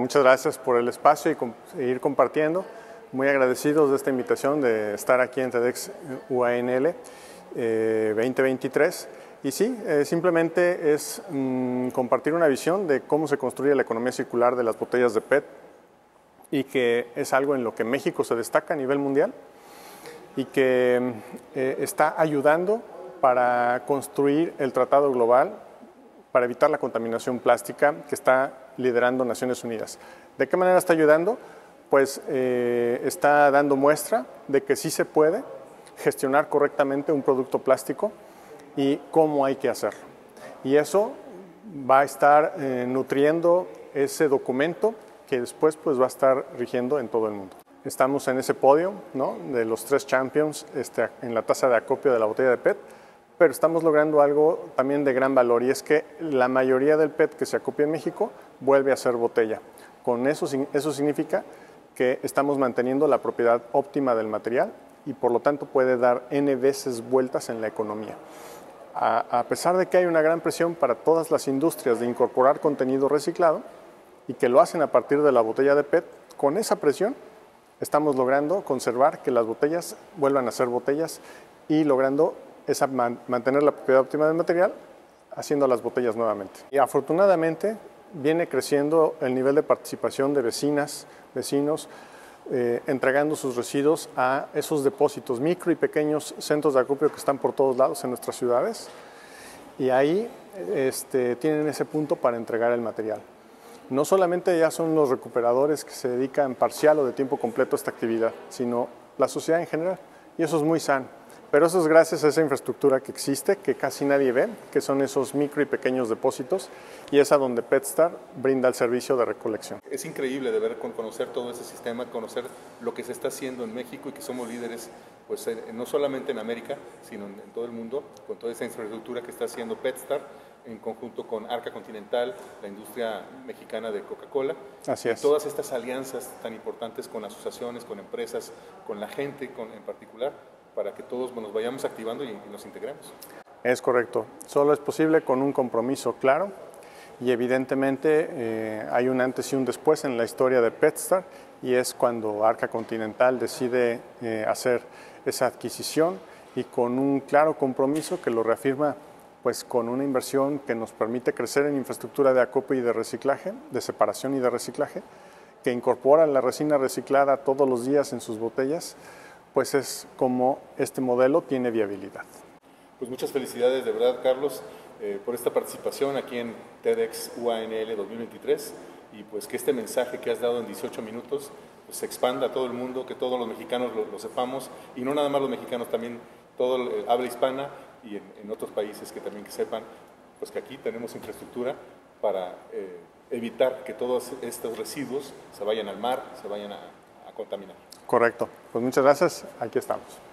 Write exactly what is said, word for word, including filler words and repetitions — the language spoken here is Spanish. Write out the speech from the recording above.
muchas gracias por el espacio y com seguir compartiendo. Muy agradecidos de esta invitación de estar aquí en TEDx U A N L eh, veinte veintitrés. Y sí, eh, simplemente es mmm, compartir una visión de cómo se construye la economía circular de las botellas de P E T y que es algo en lo que México se destaca a nivel mundial y que eh, está ayudando para construir el Tratado Global para evitar la contaminación plástica que está liderando Naciones Unidas. ¿De qué manera está ayudando? Pues eh, está dando muestra de que sí se puede gestionar correctamente un producto plástico y cómo hay que hacerlo. Y eso va a estar eh, nutriendo ese documento que después pues, va a estar rigiendo en todo el mundo. Estamos en ese podio, ¿no?, de los tres champions este, en la tasa de acopio de la botella de P E T, pero estamos logrando algo también de gran valor y es que la mayoría del P E T que se acopia en México vuelve a ser botella. Con eso, eso significa que estamos manteniendo la propiedad óptima del material y por lo tanto puede dar N veces vueltas en la economía. A, a pesar de que hay una gran presión para todas las industrias de incorporar contenido reciclado y que lo hacen a partir de la botella de P E T, con esa presión estamos logrando conservar que las botellas vuelvan a ser botellas y logrando esa, man, mantener la propiedad óptima del material, haciendo las botellas nuevamente. Y afortunadamente viene creciendo el nivel de participación de vecinas, vecinos, eh, entregando sus residuos a esos depósitos, micro y pequeños centros de acopio que están por todos lados en nuestras ciudades y ahí este, tienen ese punto para entregar el material. No solamente ya son los recuperadores que se dedican parcial o de tiempo completo a esta actividad, sino la sociedad en general, y eso es muy sano. Pero eso es gracias a esa infraestructura que existe, que casi nadie ve, que son esos micro y pequeños depósitos, y es a donde PetStar brinda el servicio de recolección. Es increíble de ver, conocer todo ese sistema, conocer lo que se está haciendo en México y que somos líderes, pues no solamente en América, sino en todo el mundo, con toda esa infraestructura que está haciendo PetStar, en conjunto con Arca Continental, la industria mexicana de Coca-Cola. Así es. Y todas estas alianzas tan importantes con asociaciones, con empresas, con la gente con, en particular, para que todos nos vayamos activando y, y nos integremos. Es correcto. Solo es posible con un compromiso claro y evidentemente eh, hay un antes y un después en la historia de PetStar y es cuando Arca Continental decide eh, hacer esa adquisición y con un claro compromiso que lo reafirma pues con una inversión que nos permite crecer en infraestructura de acopio y de reciclaje, de separación y de reciclaje, que incorpora la resina reciclada todos los días en sus botellas, pues es como este modelo tiene viabilidad. Pues muchas felicidades de verdad, Carlos, eh, por esta participación aquí en TEDx U A N L dos mil veintitrés y pues que este mensaje que has dado en dieciocho minutos pues, se expanda a todo el mundo, que todos los mexicanos lo, lo sepamos y no nada más los mexicanos, también todo el habla hispana y en, en otros países que también que sepan pues que aquí tenemos infraestructura para eh, evitar que todos estos residuos se vayan al mar, se vayan a, a contaminar. Correcto. Pues muchas gracias. Aquí estamos.